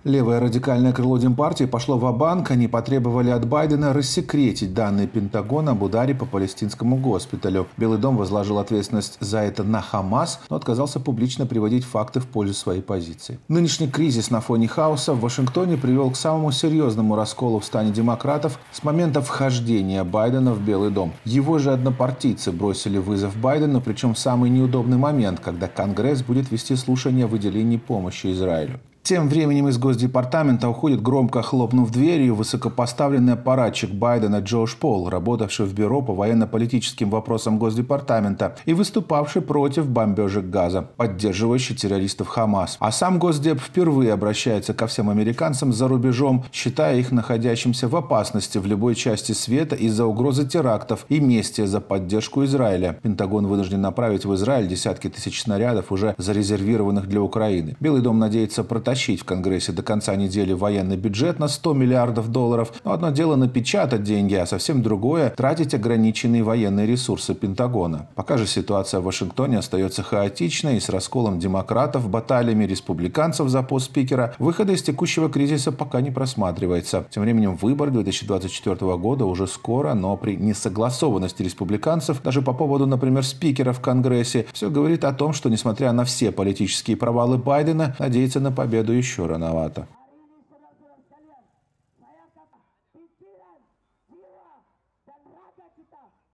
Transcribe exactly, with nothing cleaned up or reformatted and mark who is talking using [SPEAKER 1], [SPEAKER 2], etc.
[SPEAKER 1] Левое радикальное крыло Демпартии пошло ва-банк. Они потребовали от Байдена рассекретить данные Пентагона об ударе по палестинскому госпиталю. Белый дом возложил ответственность за это на Хамас, но отказался публично приводить факты в пользу своей позиции. Нынешний кризис на фоне хаоса в Вашингтоне привел к самому серьезному расколу в стане демократов с момента вхождения Байдена в Белый дом. Его же однопартийцы бросили вызов Байдену, причем в самый неудобный момент, когда Конгресс будет вести слушания о выделении помощи Израилю. Тем временем из Госдепартамента уходит, громко хлопнув дверью, высокопоставленный аппаратчик Байдена Джош Пол, работавший в бюро по военно-политическим вопросам Госдепартамента и выступавший против бомбежек Газа, поддерживающий террористов Хамас. А сам Госдеп впервые обращается ко всем американцам за рубежом, считая их находящимся в опасности в любой части света из-за угрозы терактов и мести за поддержку Израиля. Пентагон вынужден направить в Израиль десятки тысяч снарядов, уже зарезервированных для Украины. Белый дом надеется протащить в Конгрессе до конца недели военный бюджет на сто миллиардов долларов. Но одно дело напечатать деньги, а совсем другое – тратить ограниченные военные ресурсы Пентагона. Пока же ситуация в Вашингтоне остается хаотичной и с расколом демократов, баталиями республиканцев за пост спикера, выхода из текущего кризиса пока не просматривается. Тем временем выборы две тысячи двадцать четвёртого года уже скоро, но при несогласованности республиканцев, даже по поводу, например, спикера в Конгрессе, все говорит о том, что, несмотря на все политические провалы Байдена, надеяться на победу еще рановато.